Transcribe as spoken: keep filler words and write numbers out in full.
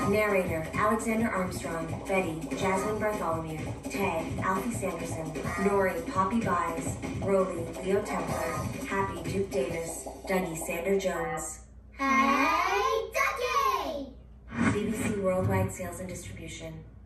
Narrator, Alexander Armstrong, Betty, Jasmine Bartholomew, Tay, Alfie Sanderson, Nori, Poppy Buys, Roly, Leo Templar, Happy, Duke Davis, Dougie, Sander Jones. Hey, duggee! B B C Worldwide Sales and Distribution.